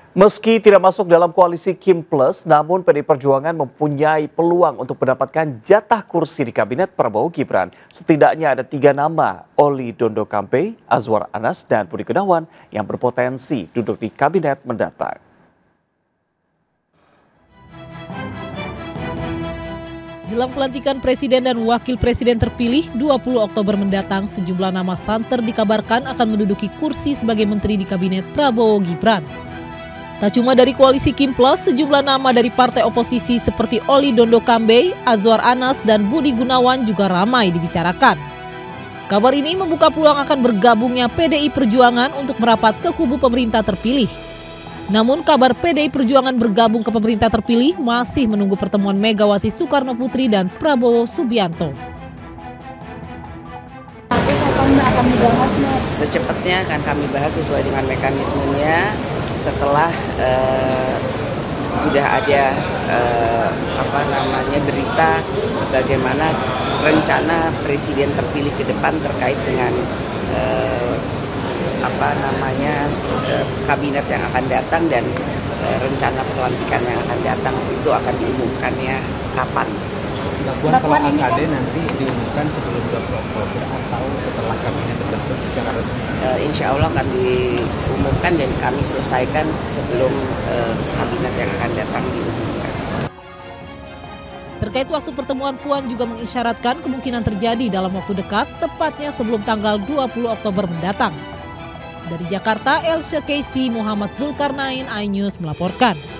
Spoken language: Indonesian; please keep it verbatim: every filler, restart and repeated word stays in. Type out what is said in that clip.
Meski tidak masuk dalam koalisi Kim Plus, namun P D I Perjuangan mempunyai peluang untuk mendapatkan jatah kursi di Kabinet Prabowo Gibran. Setidaknya ada tiga nama, Oli Dondo Kampe, Azwar Anas, dan Budi Gunawan yang berpotensi duduk di Kabinet mendatang. Jelang pelantikan Presiden dan Wakil Presiden terpilih dua puluh Oktober mendatang, sejumlah nama santer dikabarkan akan menduduki kursi sebagai menteri di Kabinet Prabowo Gibran. Tak cuma dari koalisi Kim Plus, sejumlah nama dari partai oposisi seperti Oli Dondo Kambe, Azwar Anas, dan Budi Gunawan juga ramai dibicarakan. Kabar ini membuka peluang akan bergabungnya P D I Perjuangan untuk merapat ke kubu pemerintah terpilih. Namun kabar P D I Perjuangan bergabung ke pemerintah terpilih masih menunggu pertemuan Megawati Soekarno Putri dan Prabowo Subianto. Secepatnya akan kami bahas sesuai dengan mekanismenya setelah uh, sudah ada uh, apa namanya berita bagaimana rencana presiden terpilih ke depan terkait dengan uh, apa namanya uh, kabinet yang akan datang dan uh, rencana pelantikan yang akan datang itu akan diumumkannya kapan. Mbak Puan, kalau A K D nanti diumumkan sebelum dua puluh Oktober atau setelah kabinet terbentuk secara resmi? Uh, insya Allah akan diumumkan dan kami selesaikan sebelum uh, kabinet yang akan datang diumumkan. Terkait waktu pertemuan, Puan juga mengisyaratkan kemungkinan terjadi dalam waktu dekat, tepatnya sebelum tanggal dua puluh Oktober mendatang. Dari Jakarta, Elsha Casey, Muhammad Zulkarnain, iNews melaporkan.